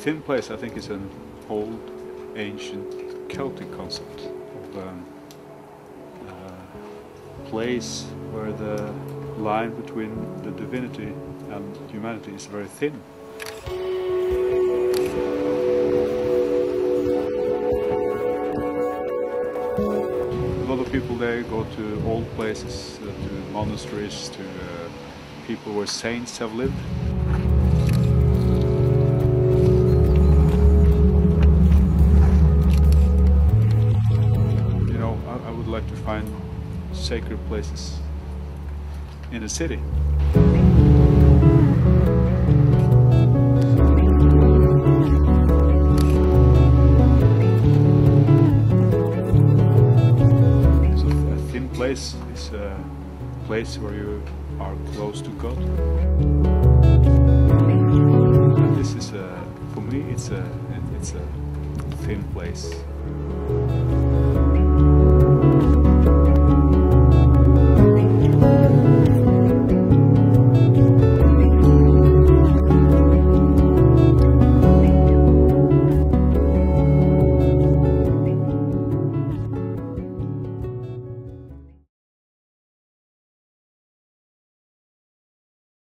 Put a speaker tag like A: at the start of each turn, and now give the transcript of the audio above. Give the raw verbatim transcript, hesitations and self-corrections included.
A: thin place, I think, is an old, ancient Celtic concept of um, a place where the line between the divinity and humanity is very thin. A lot of people there go to old places, uh, to monasteries, to uh, people where saints have lived. You know, I, I would like to find sacred places in a city. So a thin place is a place where you are close to God. And this is a, for me, it's a, it's a thin place.